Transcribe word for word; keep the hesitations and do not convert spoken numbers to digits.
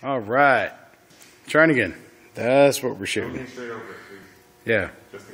All right. Trying again. That's what we're shooting. Straight over, please. Yeah. Just